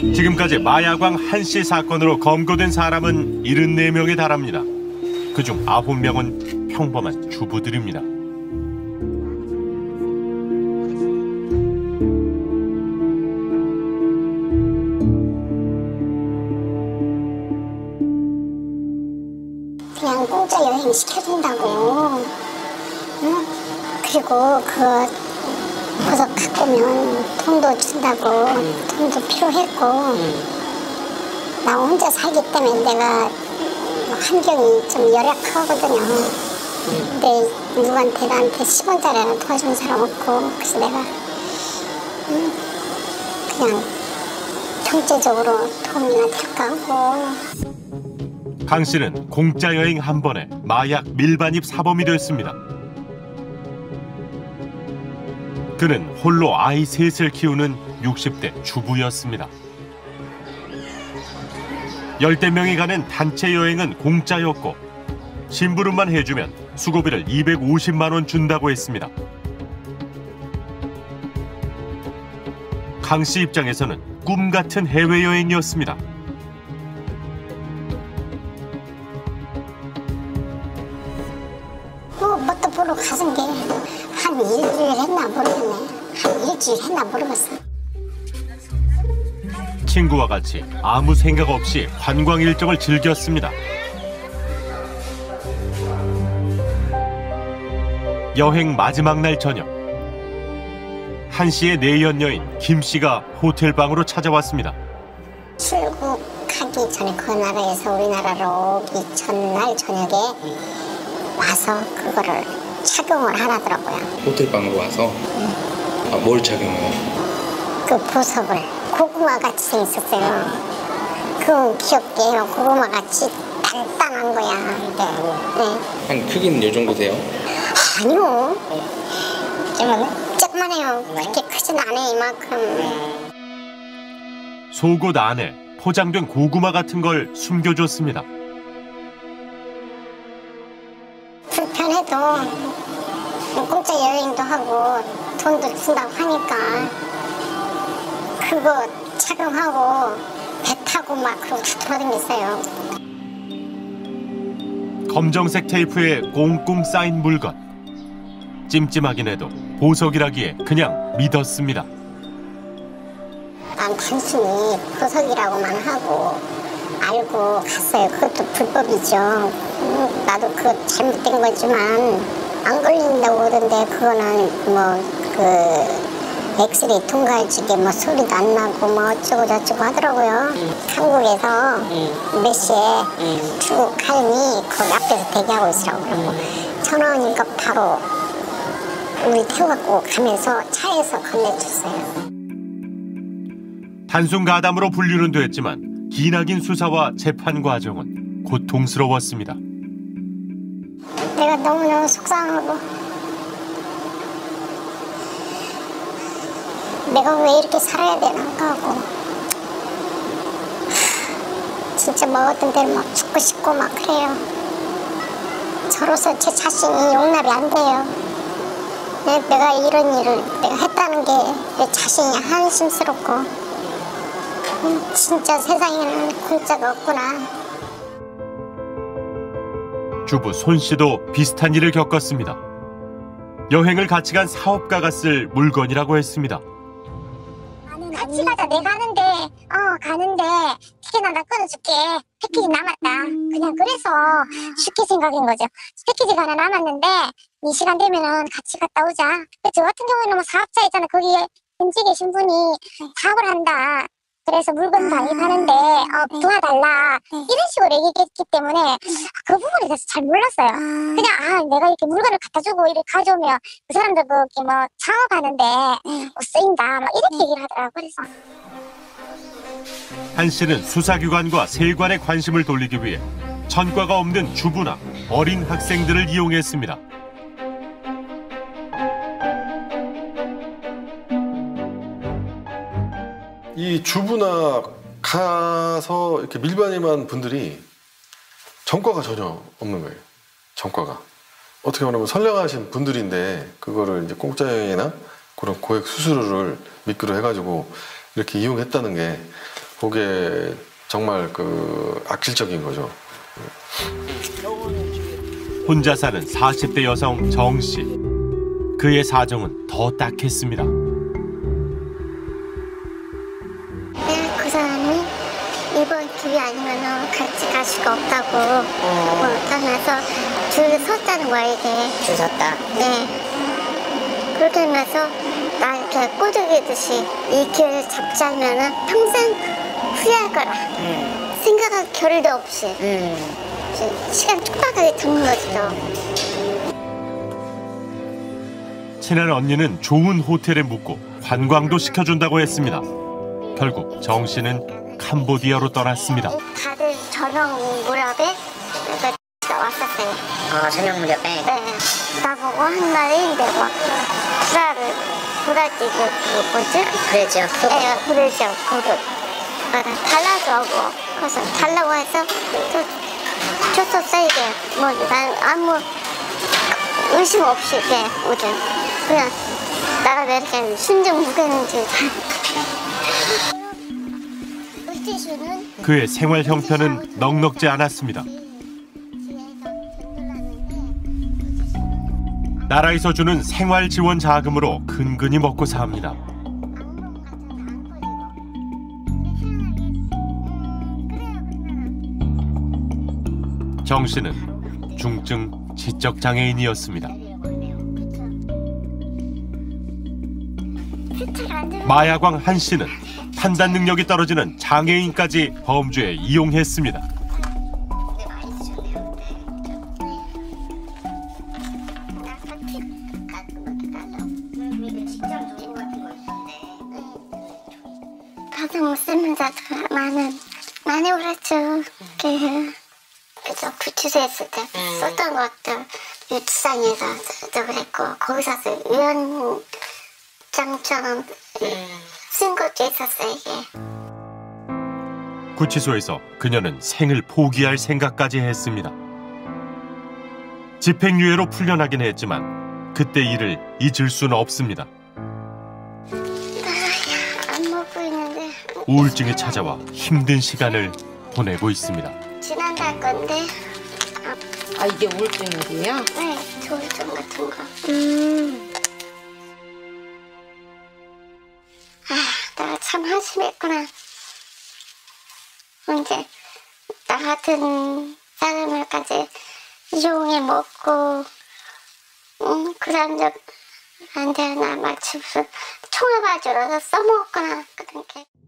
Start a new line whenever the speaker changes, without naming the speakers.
지금까지 마야광 한씨 사건으로 검거된 사람은 74명에 달합니다. 그중 9명은 평범한 주부들입니다.
그냥 공짜 여행 시켜준다고. 응? 그리고 그 보석 갖고 오면 돈도 준다고. 돈도 필요했고. 나 혼자 살기 때문에 내가 환경이 좀 열악하거든요. 근데 누구한테 나한테 10원짜리 도와주는 사람 없고. 그래서 내가 그냥 경제적으로 도움이나 될까 하고.
강 씨는 공짜 여행 한 번에 마약 밀반입 사범이 됐습니다. 그는 홀로 아이 셋을 키우는 60대 주부였습니다. 10대 명이 가는 단체 여행은 공짜였고 심부름만 해주면 수고비를 250만 원 준다고 했습니다. 강 씨 입장에서는 꿈 같은 해외여행이었습니다.
뭣도 보러 가는 게 한 일주일 했나 모르겠네. 한 일주일 했나 모르겠어.
친구와 같이 아무 생각 없이 관광 일정을 즐겼습니다. 여행 마지막 날 저녁, 한 씨의 내연 여인 김 씨가 호텔 방으로 찾아왔습니다.
출국하기 전에 그 나라에서 우리나라로 오기 전날 저녁에 와서 그거를 착용을 하라더라고요.
호텔 방으로 와서 뭘 착용해요?
그 보석을 고구마 같이 생겼었어요. 그 귀엽게 고구마 같이 단단한 거야. 네.
한 크기는 이 정도 돼요?
아니요. 조그만해요. 그렇게 크진 않아요, 이만큼.
속옷 안에 포장된 고구마 같은 걸 숨겨줬습니다.
불편해도 공짜 여행도 하고 돈도 준다고 하니까 그거 착용하고 배 타고 막 그러고 다 돌아다녔어요. 검정색
테이프에 꽁꽁 쌓인 물건. 찜찜하긴 해도 보석이라기에 그냥 믿었습니다.
난 단순히 보석이라고만 하고 알고 갔어요. 그것도 불법이죠. 나도 그거 잘못된 거지만 안 걸린다고 그러던데 그거는 엑스레이 통과해주게 소리도 안 나고 어쩌고 저쩌고 하더라고요. 한국에서 몇 시에 출국하니 거기 앞에서 대기하고 있으라고 그러고 전화 오니까 바로 우리 태워갖고 가면서 차에서 건네줬어요.
단순 가담으로 분류는 됐지만 기나긴 수사와 재판 과정은 고통스러웠습니다.
내가 너무너무 속상하고 내가 왜 이렇게 살아야 되나 하고 진짜 어떤 데는 막 죽고 싶고 막 그래요. 저로서 제 자신이 용납이 안 돼요. 내가 이런 일을 내가 했다는 게 내 자신이 한심스럽고 진짜 세상에는 공짜가 없구나.
주부 손 씨도 비슷한 일을 겪었습니다. 여행을 같이 간 사업가가 쓸 물건이라고 했습니다.
같이 가자. 내가 가는데 티켓 하나 끊어줄게. 패키지 남았다. 그냥 그래서 쉽게 생각한 거죠. 패키지가 하나 남았는데 이 시간 되면은 같이 갔다 오자. 저 같은 경우에는 사업자이잖아. 거기에 현지 계신 분이 사업을 한다. 그래서 물건 반입하는데 도와달라 이런 식으로 얘기했기 때문에 그 부분에 대해서 잘 몰랐어요. 그냥 내가 이렇게 물건을 갖다 주고 이렇게 가져오면 그 사람들 창업하는데 쓰인다 이렇게 얘기를 하더라고요. 그래서
한 씨는 수사기관과 세관의 관심을 돌리기 위해 전과가 없는 주부나 어린 학생들을 이용했습니다.
이 주부나 가서 이렇게 밀반입한 분들이 전과가 전혀 없는 거예요. 전과가. 어떻게 말하면 선량하신 분들인데 그거를 이제 공짜 여행이나 그런 고액 수수료를 미끼로 해가지고 이렇게 이용했다는 게 그게 정말 악질적인 거죠.
혼자 사는 40대 여성 정 씨. 그의 사정은 더 딱했습니다.
그 사람이 이번 기회 아니면 같이 갈 수가 없다고 떠나서 줄을 섰다는 거야, 이게.
줄 섰다.
네. 그렇게 하면서 나 이렇게 꼬드기듯이 이 기회를 잡지 않으면 평생 후회할 거라. 생각할 겨를도 없이. 시간 촉박하게 잡는 거죠.
친한 언니는 좋은 호텔에 묵고 관광도 시켜준다고 했습니다. 결국 정 씨는 캄보디아로 떠났습니다.
다들 저녁 무렵에 왔었어요.
아, 저녁 무렵에?
네. 나보고 한 말이 이제 막 브라질 뭐지?
그랬죠.
네, 브라질 그거 달라고 그래서 달라고 해서 줬었어 이게. 뭐 난 아무 의심 없이 이게 뭐지 그냥 나가 왜 이렇게 순정 무겠는지.
그의 생활 형편은 넉넉지 않았습니다. 나라에서 주는 생활 지원 자금으로 근근히 먹고 삽니다. 정 씨는 중증 지적 장애인이었습니다. 마야광 한 씨는 판단 능력이 떨어지는 장애인까지 범죄에 이용했습니다.
가정 쓰면서 많이 울었죠. 그죠. 구치소에 있을 때 썼던 것들 유치장에서도 그랬고 거기서도 위원장처럼 쓴 것도 있었어요. 이게.
구치소에서 그녀는 생을 포기할 생각까지 했습니다. 집행유예로 풀려나긴 했지만 그때 일을 잊을 수는 없습니다.
안 먹고 있는데
우울증이 찾아와 힘든 시간을 보내고 있습니다.
지난달 건데.
아, 이게 우울증이에요?
네, 조울증 같은 거. 내가 참 한심했구나. 이제 나 같은 사람을까지 이용해 먹고, 그 사람들한테 나 마치 무슨 총알바지로 써먹었구나. 그렇게.